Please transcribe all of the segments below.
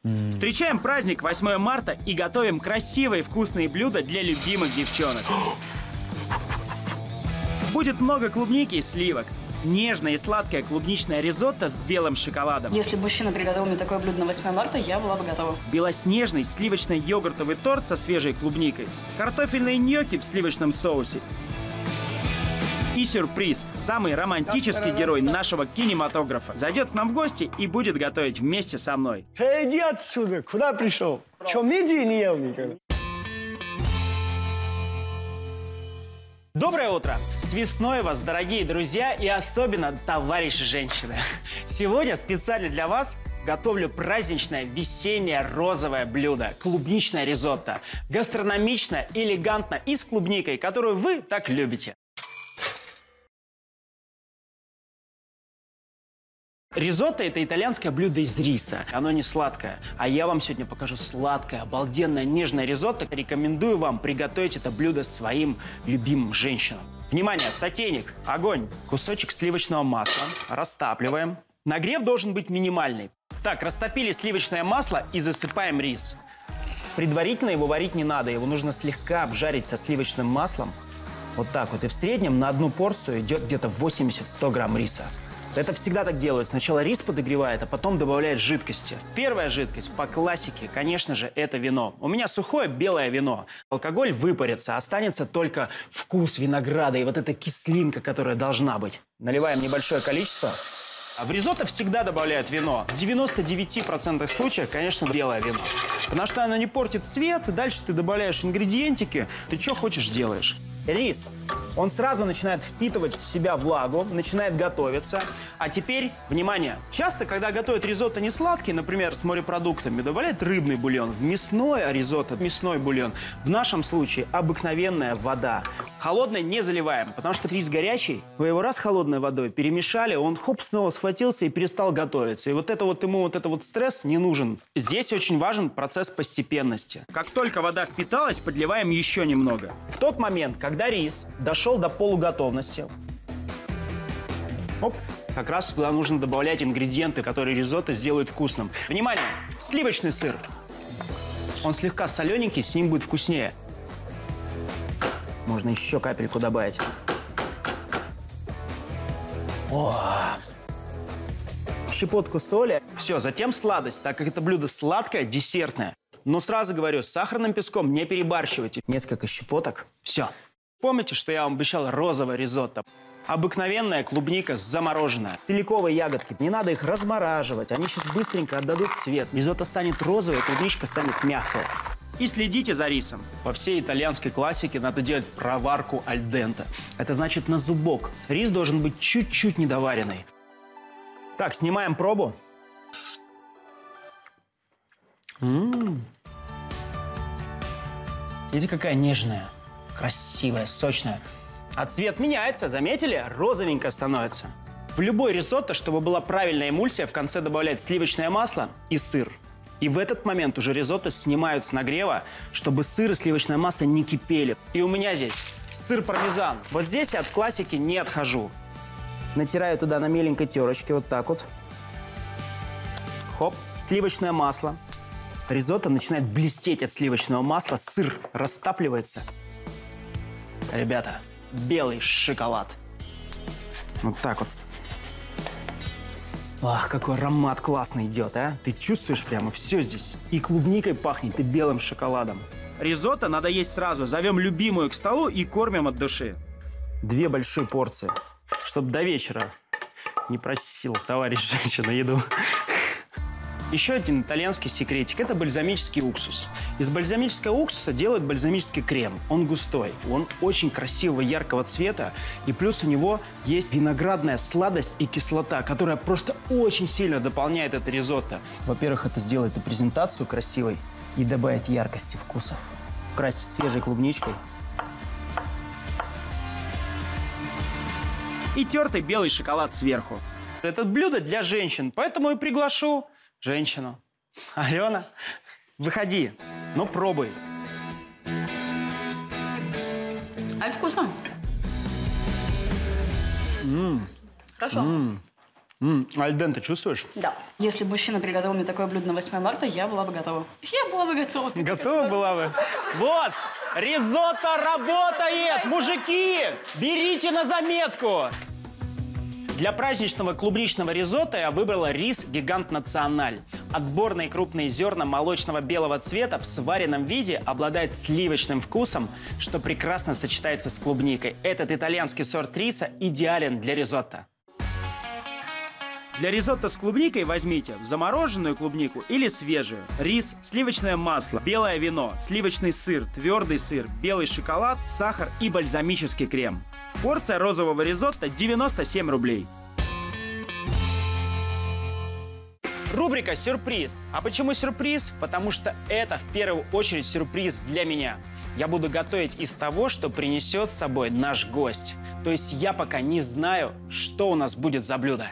Встречаем праздник 8 марта и готовим красивые вкусные блюда для любимых девчонок. Будет много клубники и сливок. Нежная и сладкая клубничная ризотто с белым шоколадом. Если бы мужчина приготовил мне такое блюдо на 8 марта, я была бы готова. Белоснежный сливочно-йогуртовый торт со свежей клубникой. Картофельные ньокки в сливочном соусе. И сюрприз. Самый романтический герой нашего кинематографа зайдет к нам в гости и будет готовить вместе со мной. Иди отсюда. Куда пришел? Что, мидии не ел никогда? Доброе утро! С весной вас, дорогие друзья, и особенно товарищи женщины. Сегодня специально для вас готовлю праздничное весеннее розовое блюдо – клубничное ризотто. Гастрономично, элегантно и с клубникой, которую вы так любите. Ризотто – это итальянское блюдо из риса. Оно не сладкое. А я вам сегодня покажу сладкое, обалденное, нежное ризотто. Рекомендую вам приготовить это блюдо своим любимым женщинам. Внимание, сотейник, огонь, кусочек сливочного масла, растапливаем. Нагрев должен быть минимальный. Так, растопили сливочное масло и засыпаем рис. Предварительно его варить не надо, его нужно слегка обжарить со сливочным маслом. Вот так вот. И в среднем на одну порцию идет где-то 80-100 грамм риса. Это всегда так делают. Сначала рис подогревает, а потом добавляет жидкости. Первая жидкость по классике, конечно же, это вино. У меня сухое белое вино. Алкоголь выпарится, останется только вкус винограда и вот эта кислинка, которая должна быть. Наливаем небольшое количество. А в ризотто всегда добавляют вино. В 99% случаев, конечно, белое вино. Потому что оно не портит цвет, и дальше ты добавляешь ингредиентики, ты что хочешь делаешь. Рис, он сразу начинает впитывать в себя влагу, начинает готовиться. А теперь, внимание, часто, когда готовят ризотто не сладкий, например, с морепродуктами, добавляют рыбный бульон. В мясное ризотто мясной бульон. В нашем случае обыкновенная вода. Холодной не заливаем, потому что рис горячий. Вы его раз холодной водой перемешали, он хоп, снова схватился и перестал готовиться. И ему стресс не нужен. Здесь очень важен процесс постепенности. Как только вода впиталась, подливаем еще немного. В тот момент, когда рис дошел до полуготовности, как раз туда нужно добавлять ингредиенты, которые ризотто сделают вкусным. Внимание! Сливочный сыр. Он слегка солененький, с ним будет вкуснее. Можно еще капельку добавить. Щепотку соли. Все, затем сладость, так как это блюдо сладкое, десертное. Но сразу говорю, с сахарным песком не перебарщивайте. Несколько щепоток. Все. Помните, что я вам обещал розовое ризотто? Обыкновенная клубника замороженная. Силиковые ягодки. Не надо их размораживать. Они сейчас быстренько отдадут цвет. Ризотто станет розовой, клубничка станет мягкой. И следите за рисом. По всей итальянской классике надо делать проварку аль денте. Это значит на зубок. Рис должен быть чуть-чуть недоваренный. Так, снимаем пробу. Видите, какая нежная, красивая, сочная. А цвет меняется, заметили? Розовенько становится. В любой ризотто, чтобы была правильная эмульсия, в конце добавляют сливочное масло и сыр. И в этот момент уже ризотто снимают с нагрева, чтобы сыр и сливочное масло не кипели. И у меня здесь сыр пармезан. Вот здесь я от классики не отхожу. Натираю туда на меленькой терочке, вот так вот. Хоп, сливочное масло. Ризотто начинает блестеть от сливочного масла, сыр растапливается. Ребята, белый шоколад. Вот так вот. Ах, какой аромат классный идет, а? Ты чувствуешь прямо все здесь. И клубникой пахнет, и белым шоколадом. Ризотто надо есть сразу. Зовем любимую к столу и кормим от души. 2 большие порции, чтобы до вечера не просил товарищ женщина еду. Еще один итальянский секретик – это бальзамический уксус. Из бальзамического уксуса делают бальзамический крем. Он густой, он очень красивого яркого цвета, и плюс у него есть виноградная сладость и кислота, которая просто очень сильно дополняет это ризотто. Во-первых, это сделает и презентацию красивой, и добавит яркости вкусов. Украсить свежей клубничкой. И тертый белый шоколад сверху. Это блюдо для женщин, поэтому и приглашу женщину. Алена, выходи, ну пробуй. А это вкусно. Хорошо. Альден, ты чувствуешь? Да. Если бы мужчина приготовил мне такое блюдо на 8 марта, я была бы готова. Я была бы готова. Готова была бы? Вот! Ризотто работает! Мужики, берите на заметку! Для праздничного клубничного ризотто я выбрала рис «Гигант Националь». Отборные крупные зерна молочного белого цвета в сваренном виде обладают сливочным вкусом, что прекрасно сочетается с клубникой. Этот итальянский сорт риса идеален для ризотто. Для ризотто с клубникой возьмите замороженную клубнику или свежую. Рис, сливочное масло, белое вино, сливочный сыр, твердый сыр, белый шоколад, сахар и бальзамический крем. Порция розового ризотто 97 рублей. Рубрика «Сюрприз». А почему сюрприз? Потому что это в первую очередь сюрприз для меня. Я буду готовить из того, что принесет с собой наш гость. То есть я пока не знаю, что у нас будет за блюдо.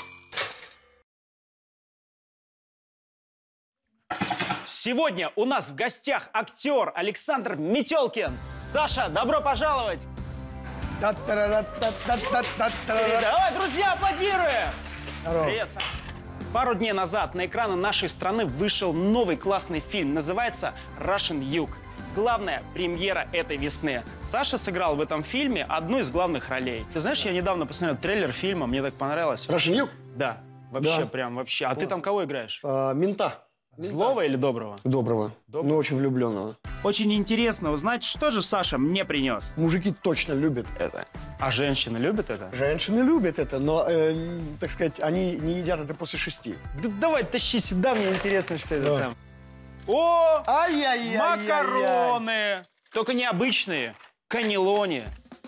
Сегодня у нас в гостях актер Александр Метелкин. Саша, добро пожаловать! Давай, друзья, аплодируем! Привет, Саша. Пару дней назад на экраны нашей страны вышел новый классный фильм. Называется «Russian Юг». Главная премьера этой весны. Саша сыграл в этом фильме одну из главных ролей. Ты знаешь, я недавно посмотрел трейлер фильма, мне так понравилось. «Russian Юг»? Да, вообще, Да. прям вообще. А ты там кого играешь? Мента. Злого или доброго? Доброго. Но очень влюбленного. Очень интересно узнать, что же Саша мне принес. Мужики точно любят это. А женщины любят это? Женщины любят это, но, так сказать, они не едят это после 6. Да давай, тащи сюда, мне интересно, что это Да. там. О, Ай-яй-яй-яй-яй. макароны! Только необычные, каннелони.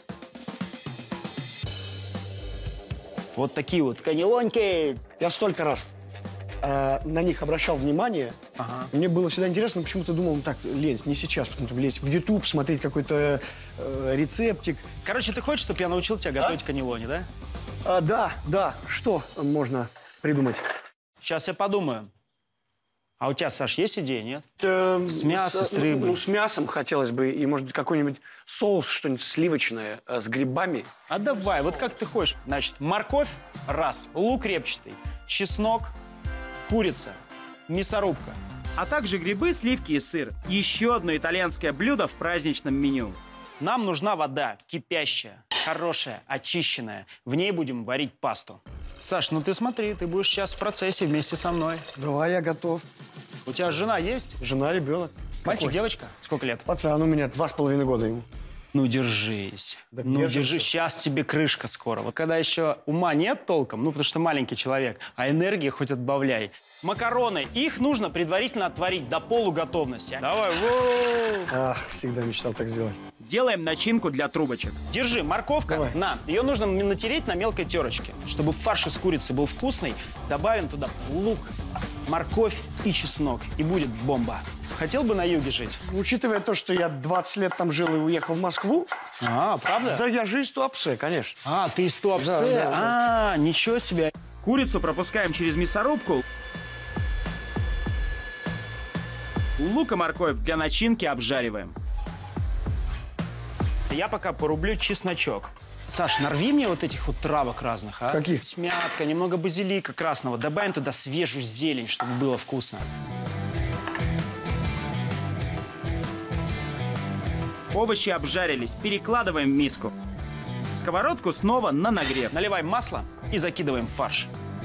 Вот такие вот каннелоньки. Я столько раз на них обращал внимание. Ага. Мне было всегда интересно, почему-то думал, так, лень, не сейчас, потом лезть в YouTube, смотреть какой-то рецептик. Короче, ты хочешь, чтобы я научил тебя готовить каннелони, да? Да. Что можно придумать? Сейчас я подумаю. А у тебя, Саш, есть идея, нет? С мясом, с рыбой. Ну, с мясом хотелось бы, и, может быть, какой-нибудь соус, что-нибудь сливочное, с грибами. А давай, вот как ты хочешь. Значит, морковь – раз, лук репчатый, чеснок, курица, мясорубка. А также грибы, сливки и сыр. Еще одно итальянское блюдо в праздничном меню. Нам нужна вода, кипящая, хорошая, очищенная. В ней будем варить пасту. Саш, ну ты смотри, ты будешь сейчас в процессе вместе со мной. Давай, я готов. У тебя жена есть? Жена, ребенок. Мальчик, Какой? девочка? Сколько лет? Пацан, у меня 2,5 года ему. Ну, держись. Да Ну, держимся. держись. Сейчас тебе крышка скоро. Вот когда еще ума нет толком, ну, потому что маленький человек, а энергии хоть отбавляй. Макароны. Их нужно предварительно отварить до полуготовности. Давай, воу. Ах, всегда мечтал так сделать. Делаем начинку для трубочек. Держи, морковка. Давай. На. Ее нужно натереть на мелкой терочке. Чтобы фарш из курицы был вкусный, добавим туда лук, морковь и чеснок. И будет бомба. Хотел бы на юге жить? Учитывая то, что я 20 лет там жил и уехал в Москву, А, правда? да я же из Туапсе, конечно. А, ты из Туапсе? Да. А, ничего себе. Курицу пропускаем через мясорубку. Лук и морковь для начинки обжариваем. Я пока порублю чесночок. Саш, нарви мне вот этих вот травок разных, а? Каких? Смятка, немного базилика красного. Добавим туда свежую зелень, чтобы было вкусно. Овощи обжарились, перекладываем в миску. Сковородку снова на нагрев. Наливаем масло и закидываем в фарш.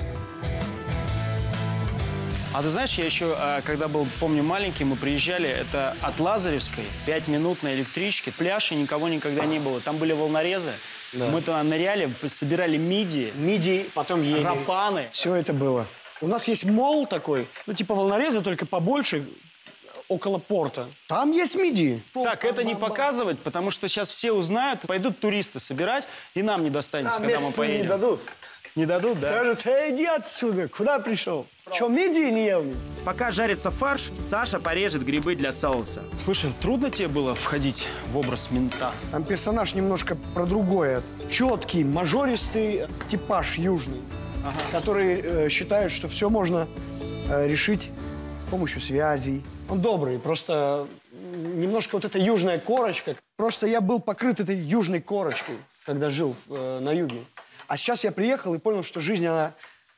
А ты знаешь, я еще, когда был, помню, маленький, мы приезжали, это от Лазаревской, 5 минут на электричке, пляж, и никого никогда не было. Там были волнорезы, Да. мы туда ныряли, собирали мидии, Мидии, потом ели. рапаны. Все это было. У нас есть мол такой, ну типа волнореза, только побольше, около порта. Там есть мидии. Так, это не показывать, потому что сейчас все узнают, пойдут туристы собирать, и нам не достанется, Там когда мы местные поедем. не дадут. Не дадут, да? Скажут, иди отсюда, куда пришел? Че, мидии не ел? Пока жарится фарш, Саша порежет грибы для соуса. Слушай, трудно тебе было входить в образ мента? Там персонаж немножко про другое. Четкий, мажористый типаж южный, который считает, что все можно решить с помощью связей. Он добрый, просто немножко вот эта южная корочка. Просто я был покрыт этой южной корочкой, когда жил на юге. А сейчас я приехал и понял, что жизнь, она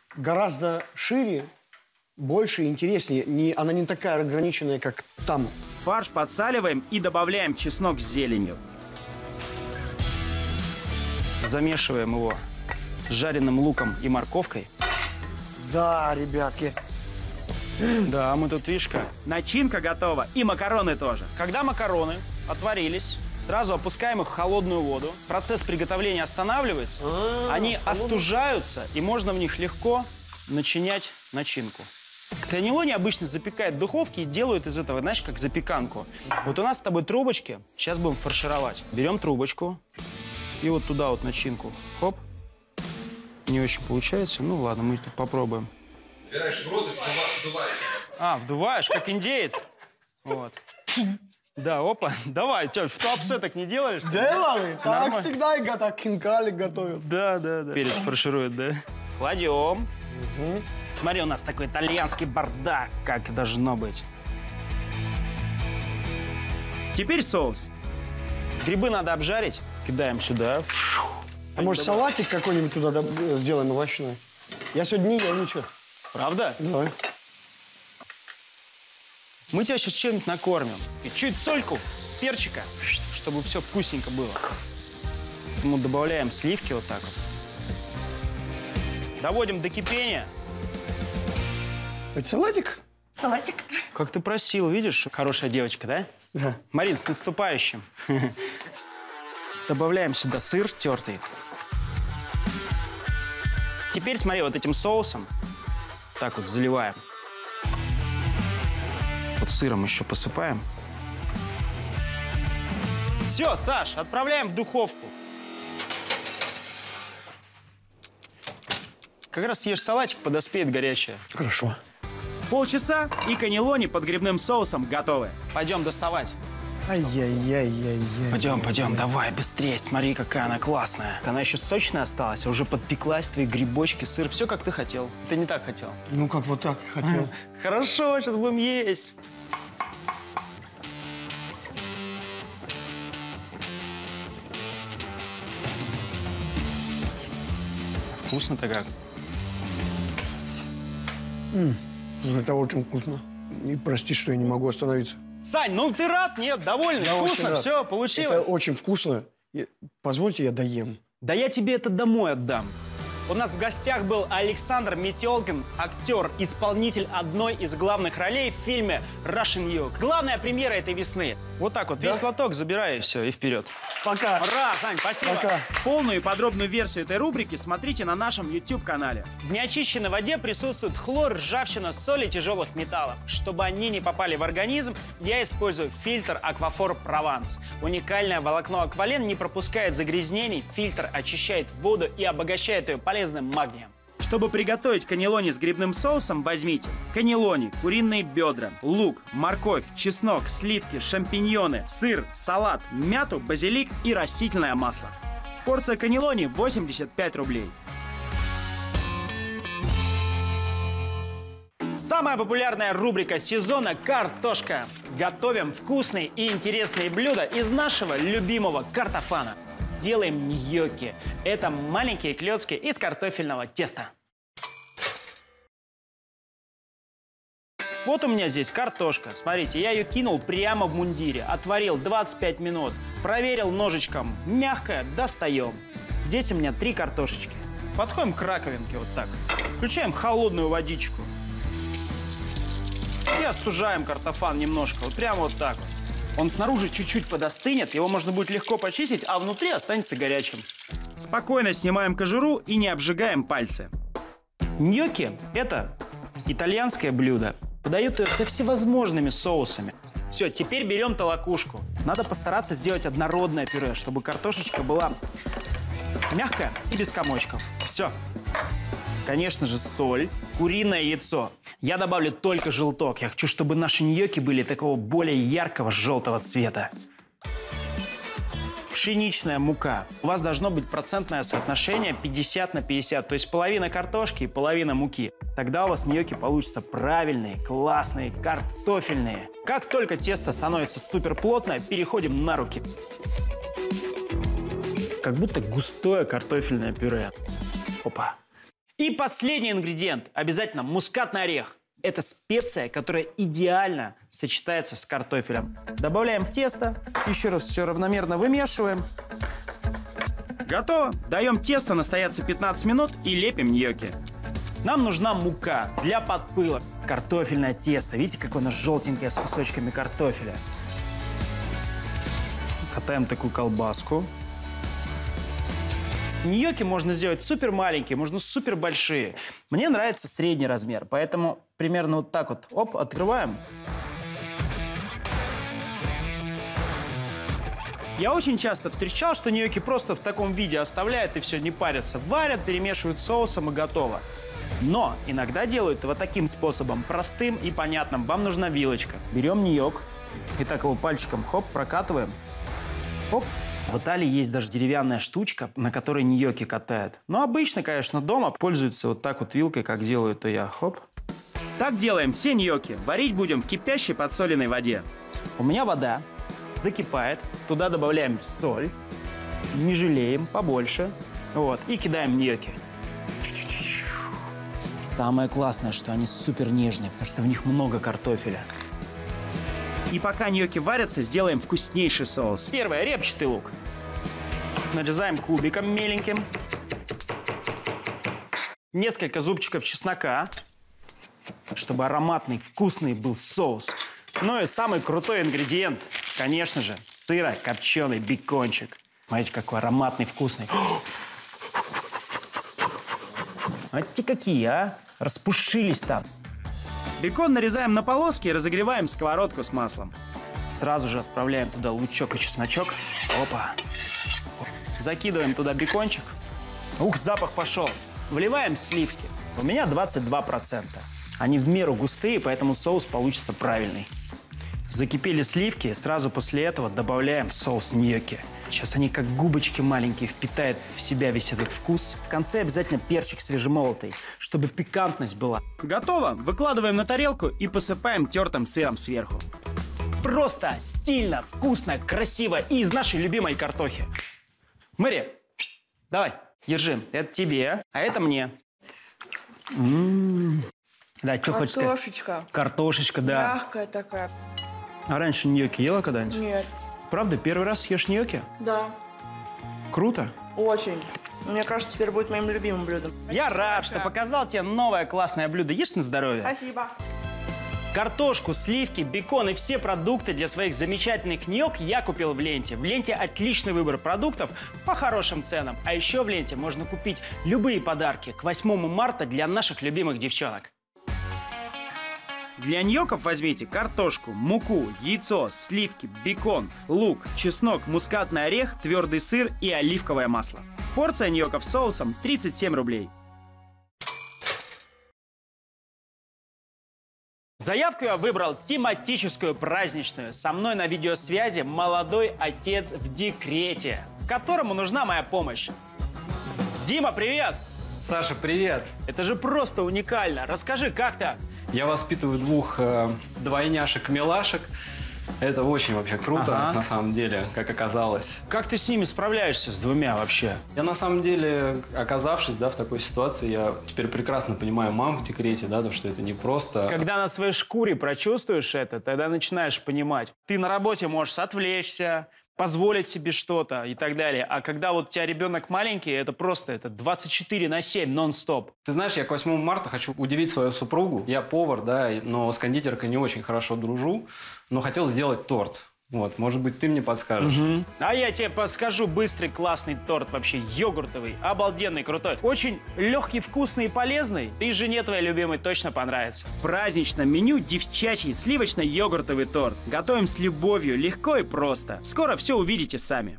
гораздо шире, больше и интереснее. Она не такая ограниченная, как там. Фарш подсаливаем и добавляем чеснок с зеленью. Замешиваем его с жареным луком и морковкой. Да, ребятки. Да, мы тут, видишь как. Начинка готова и макароны тоже. Когда макароны отварились, сразу опускаем их в холодную воду. Процесс приготовления останавливается. Они остужаются, и можно в них легко начинять начинку. Каннелони обычно запекают в духовке и делают из этого, знаешь, как запеканку. Вот у нас с тобой трубочки. Сейчас будем фаршировать. Берем трубочку и вот туда вот начинку. Хоп. Не очень получается. Ну ладно, мы тут попробуем. Убираешь в рот и вдуваешь. А, вдуваешь, как индеец. Вот. Да, опа. Давай, Тём, в топсе так не делаешь? Делали? Так Нормально. всегда и так кинкали готовят. Да. Перец фарширует, да? Кладем. Смотри, у нас такой итальянский бардак, как и должно быть. Теперь соус. Грибы надо обжарить. Кидаем сюда. А может, салатик какой-нибудь туда сделаем овощной? Я сегодня не ел ничего. Правда? Давай. Мы тебя сейчас чем-нибудь накормим. И чуть сольку, перчика, чтобы все вкусненько было. Мы добавляем сливки вот так вот. Доводим до кипения. Это салатик? Салатик. Как ты просил, видишь? Хорошая девочка, да? Да. Марин, с наступающим. Добавляем сюда сыр тертый. Теперь, смотри, вот этим соусом так вот заливаем. Вот сыром еще посыпаем. Все, Саш, отправляем в духовку. Как раз съешь салатик, подоспеет горячее. Хорошо. Полчаса, и каннелони под грибным соусом готовы. Пойдем доставать. Ай-яй-яй-яй-яй. Пойдем, давай, быстрее. Смотри, какая она классная. Она еще сочная осталась, а уже подпеклась, твои грибочки, сыр. Все, как ты хотел. Ты не так хотел. Ну, как вот так хотел. Хорошо, сейчас будем есть. Вкусно-то как? Это очень вкусно. И прости, что я не могу остановиться. Сань, ну ты рад? Нет, довольный? Я очень Вкусно? рад. Все, получилось? Это очень вкусно. Позвольте, я доем. Да я тебе это домой отдам. У нас в гостях был Александр Метелкин, актер, исполнитель одной из главных ролей в фильме «Russian Юг». Главная премьера этой весны. Вот так вот, весь лоток забирай, и все, и вперед. Пока. Ура, Сань, спасибо. Пока. Полную и подробную версию этой рубрики смотрите на нашем YouTube-канале. В неочищенной воде присутствует хлор, ржавчина, соль и тяжелых металлов. Чтобы они не попали в организм, я использую фильтр Аквафор Прованс. Уникальное волокно аквален не пропускает загрязнений, фильтр очищает воду и обогащает ее полезным магнием. Чтобы приготовить каннелони с грибным соусом, возьмите каннелони, куриные бедра, лук, морковь, чеснок, сливки, шампиньоны, сыр, салат, мяту, базилик и растительное масло. Порция каннелони 85 рублей. Самая популярная рубрика сезона – картошка. Готовим вкусные и интересные блюда из нашего любимого картофана. Делаем ньокки. Это маленькие клёцки из картофельного теста. Вот у меня здесь картошка. Смотрите, я ее кинул прямо в мундире. Отварил 25 минут. Проверил ножичком. Мягкая, достаем. Здесь у меня 3 картошечки. Подходим к раковинке вот так. Включаем холодную водичку. И остужаем картофан немножко. Вот прямо вот так вот. Он снаружи чуть-чуть подостынет, его можно будет легко почистить, а внутри останется горячим. Спокойно снимаем кожуру и не обжигаем пальцы. Ньокки – это итальянское блюдо. Подают ее со всевозможными соусами. Все, теперь берем толокушку. Надо постараться сделать однородное пюре, чтобы картошечка была мягкая и без комочков. Все. Конечно же, соль, куриное яйцо. Я добавлю только желток. Я хочу, чтобы наши ньокки были такого более яркого желтого цвета. Пшеничная мука. У вас должно быть процентное соотношение 50 на 50. То есть половина картошки и половина муки. Тогда у вас ньокки получатся правильные, классные, картофельные. Как только тесто становится супер плотное, переходим на руки. Как будто густое картофельное пюре. Опа. И последний ингредиент. Обязательно мускатный орех. Это специя, которая идеально сочетается с картофелем. Добавляем в тесто. Еще раз все равномерно вымешиваем. Готово. Даем тесто настояться 15 минут и лепим ньокки. Нам нужна мука для подпыла. Картофельное тесто. Видите, какое оно желтенькое с кусочками картофеля. Катаем такую колбаску. Ньокки можно сделать супер маленькие, можно супер большие. Мне нравится средний размер, поэтому примерно вот так вот, оп, открываем. Я очень часто встречал, что ньокки просто в таком виде оставляют и все, не парятся. Варят, перемешивают с соусом и готово. Но иногда делают вот таким способом, простым и понятным. Вам нужна вилочка. Берем ньок и так его пальчиком, хоп, прокатываем. Хоп. В Италии есть даже деревянная штучка, на которой ньокки катают. Но обычно, конечно, дома пользуются вот так вот вилкой, как делаю то я. Хоп. Так делаем все ньокки. Варить будем в кипящей подсоленной воде. У меня вода закипает. Туда добавляем соль. Не жалеем, побольше. Вот. И кидаем ньокки. Самое классное, что они супер нежные, потому что в них много картофеля. И пока ньокки варятся, сделаем вкуснейший соус. Первое – репчатый лук. Нарезаем кубиком меленьким. Несколько зубчиков чеснока, чтобы ароматный, вкусный был соус. Ну и самый крутой ингредиент, конечно же, сыро-копченый бекончик. Смотрите, какой ароматный, вкусный. Смотрите, какие, а? Распушились там. Бекон нарезаем на полоски и разогреваем сковородку с маслом. Сразу же отправляем туда лучок и чесночок. Опа. Закидываем туда бекончик. Ух, запах пошел. Вливаем сливки. У меня 22%. Они в меру густые, поэтому соус получится правильный. Закипели сливки, сразу после этого добавляем соус ньокки. Сейчас они как губочки маленькие впитают в себя весь этот вкус. В конце обязательно перчик свежемолотый, чтобы пикантность была. Готово! Выкладываем на тарелку и посыпаем тертым сыром сверху. Просто стильно, вкусно, красиво и из нашей любимой картохи. Мэри, давай, держи. Это тебе, а это мне. Да, что хочешь сказать? Картошечка. Картошечка, да. Мягкая такая. А раньше ньокки ела когда-нибудь? Нет. Правда, первый раз ешь ньокки? Да. Круто. Очень. Мне кажется, теперь будет моим любимым блюдом. Я рад, что показал тебе новое классное блюдо. Ешь на здоровье. Спасибо. Картошку, сливки, бекон и все продукты для своих замечательных ньок я купил в ленте. В ленте отличный выбор продуктов по хорошим ценам. А еще в ленте можно купить любые подарки к 8 марта для наших любимых девчонок. Для ньокков возьмите картошку, муку, яйцо, сливки, бекон, лук, чеснок, мускатный орех, твердый сыр и оливковое масло. Порция ньокков с соусом 37 рублей. Заявку я выбрал тематическую, праздничную. Со мной на видеосвязи молодой отец в декрете, которому нужна моя помощь. Дима, привет! Саша, привет! Это же просто уникально. Расскажи, как ты? Я воспитываю двух двойняшек-милашек. Это очень вообще круто, на самом деле, как оказалось. Как ты с ними справляешься, с двумя вообще? Я на самом деле, оказавшись в такой ситуации, я теперь прекрасно понимаю мам в декрете, то, что это не просто... Когда на своей шкуре прочувствуешь это, тогда начинаешь понимать. Ты на работе можешь отвлечься, позволить себе что-то и так далее. А когда вот у тебя ребенок маленький, это просто 24/7 нон-стоп. Ты знаешь, я к 8 марта хочу удивить свою супругу. Я повар, но с кондитеркой не очень хорошо дружу, но хотел сделать торт. Вот, может быть, ты мне подскажешь. А я тебе подскажу быстрый, классный торт, вообще йогуртовый, обалденный, крутой. Очень легкий, вкусный и полезный. И жене твоей любимой точно понравится. В праздничном меню девчачий сливочно-йогуртовый торт. Готовим с любовью, легко и просто. Скоро все увидите сами.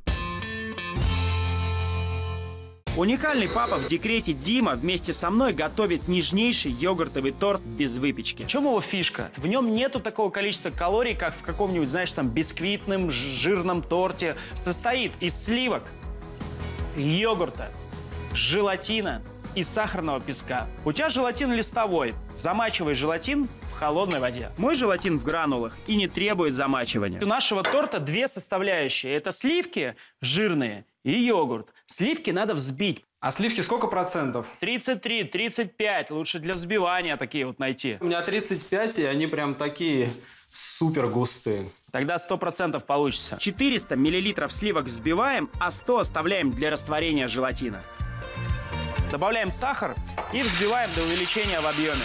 Уникальный папа в декрете Дима вместе со мной готовит нежнейший йогуртовый торт без выпечки. В чем его фишка? В нем нету такого количества калорий, как в каком-нибудь, знаешь, там бисквитном жирном торте. Состоит из сливок, йогурта, желатина и сахарного песка. У тебя желатин листовой. Замачивай желатин в холодной воде. Мой желатин в гранулах и не требует замачивания. У нашего торта две составляющие. Это сливки жирные и йогурт. Сливки надо взбить. А сливки сколько процентов? 33, 35. Лучше для взбивания такие вот найти. У меня 35, и они прям такие супер густые. Тогда 100% получится. 400 миллилитров сливок взбиваем, а 100 оставляем для растворения желатина. Добавляем сахар и взбиваем до увеличения в объеме.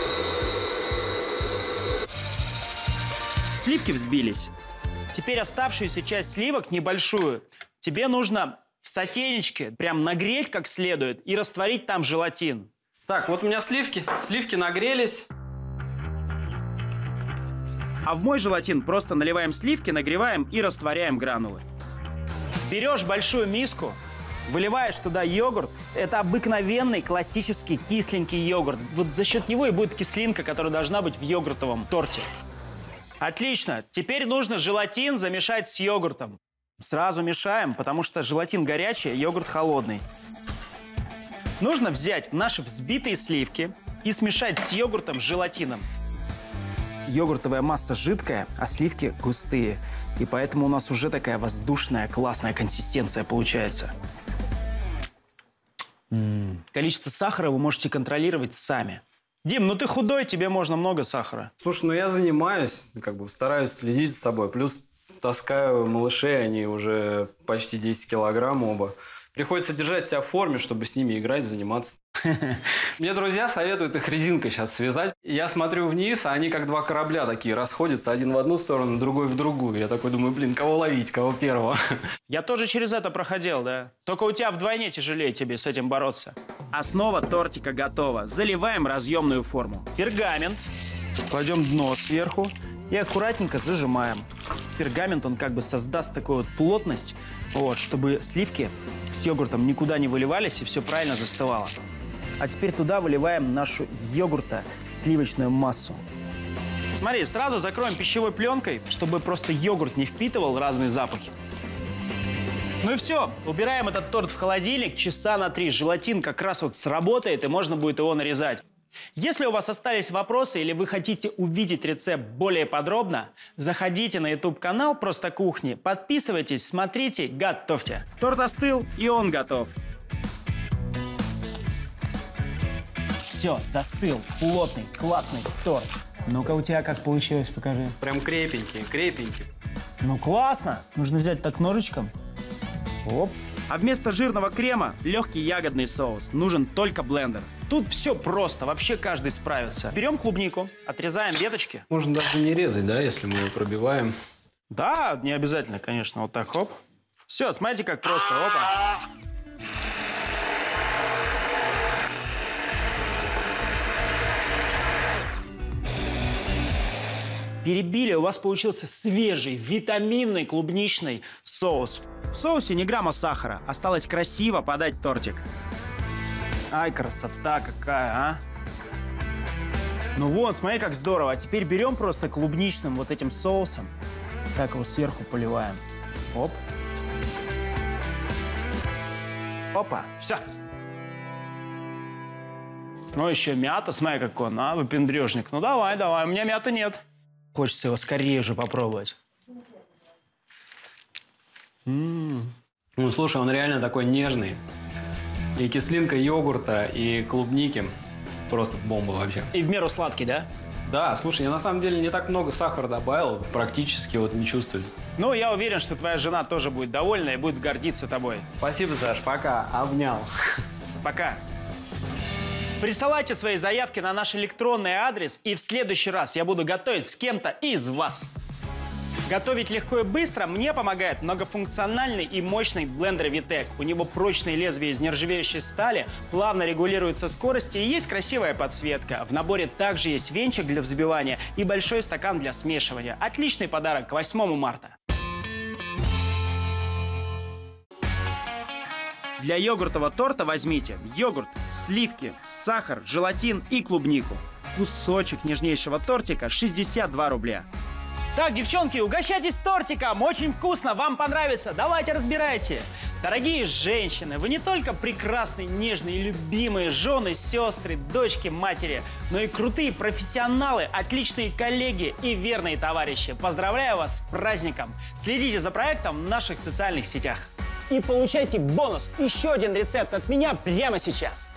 Сливки взбились. Теперь оставшуюся часть сливок, небольшую, тебе нужно в сотейничке прям нагреть как следует и растворить там желатин. Так, вот у меня сливки. Сливки нагрелись. А в мой желатин просто наливаем сливки, нагреваем и растворяем гранулы. Берешь большую миску, выливаешь туда йогурт. Это обыкновенный классический кисленький йогурт. Вот за счет него и будет кислинка, которая должна быть в йогуртовом торте. Отлично. Теперь нужно желатин замешать с йогуртом. Сразу мешаем, потому что желатин горячий, йогурт холодный. Нужно взять наши взбитые сливки и смешать с йогуртом с желатином. Йогуртовая масса жидкая, а сливки густые. И поэтому у нас уже такая воздушная, классная консистенция получается. Количество сахара вы можете контролировать сами. Дим, ну ты худой, тебе можно много сахара. Слушай, ну я занимаюсь, стараюсь следить за собой. Плюс таскаю малышей, они уже почти 10 килограмм оба. Приходится держать себя в форме, чтобы с ними играть, заниматься. Мне друзья советуют их резинкой сейчас связать. Я смотрю вниз, а они как два корабля такие расходятся. Один в одну сторону, другой в другую. Я такой думаю, блин, кого ловить, кого первого? Я тоже через это проходил, да. Только у тебя вдвойне тяжелее тебе с этим бороться. Основа тортика готова. Заливаем разъемную форму. Пергамент. Кладем дно сверху и аккуратненько зажимаем. Пергамент, он как бы создаст такую вот плотность, вот, чтобы сливки с йогуртом никуда не выливались и все правильно застывало. А теперь туда выливаем нашу йогурто-сливочную массу. Смотри, сразу закроем пищевой пленкой, чтобы просто йогурт не впитывал разные запахи. Ну и все, убираем этот торт в холодильник часа на 3. Желатин как раз вот сработает, и можно будет его нарезать. Если у вас остались вопросы или вы хотите увидеть рецепт более подробно, заходите на YouTube-канал «Просто кухни», подписывайтесь, смотрите, готовьте. Торт остыл, и он готов. Все, застыл, плотный, классный торт. Ну-ка, у тебя как получилось, покажи. Прям крепенькие, крепенькие. Ну классно, нужно взять так ножичком. Оп. А вместо жирного крема легкий ягодный соус. Нужен только блендер. Тут все просто, вообще каждый справится. Берем клубнику, отрезаем веточки. Можно даже не резать, да, если мы ее пробиваем. Да, не обязательно, конечно, вот так, хоп. Все, смотрите, как просто, опа. Перебили, у вас получился свежий, витаминный клубничный соус. В соусе ни грамма сахара. Осталось красиво подать тортик. Ай, красота какая, а! Ну вон, смотри, как здорово. А теперь берем просто клубничным вот этим соусом. Так его сверху поливаем. Оп. Опа, все. Ну еще мята, смотри, как он, а, выпендрежник. Ну давай, давай, у меня мяты нет. Хочется его скорее уже попробовать. Ну, слушай, он реально такой нежный. И кислинка йогурта, и клубники. Просто бомба вообще. И в меру сладкий, да? Да, слушай, я на самом деле не так много сахара добавил, практически вот не чувствуется. Ну, я уверен, что твоя жена тоже будет довольна и будет гордиться тобой. Спасибо, Саш, пока. Обнял. Пока. Присылайте свои заявки на наш электронный адрес, и в следующий раз я буду готовить с кем-то из вас. Готовить легко и быстро мне помогает многофункциональный и мощный блендер Vitek. У него прочные лезвия из нержавеющей стали, плавно регулируется скорость и есть красивая подсветка. В наборе также есть венчик для взбивания и большой стакан для смешивания. Отличный подарок к 8 марта. Для йогуртового торта возьмите йогурт, сливки, сахар, желатин и клубнику. Кусочек нежнейшего тортика 62 рубля. Так, девчонки, угощайтесь тортиком, очень вкусно, вам понравится, давайте разбирайте. Дорогие женщины, вы не только прекрасные, нежные, любимые жены, сестры, дочки, матери, но и крутые профессионалы, отличные коллеги и верные товарищи. Поздравляю вас с праздником! Следите за проектом в наших социальных сетях. и получайте бонус. Еще один рецепт от меня прямо сейчас.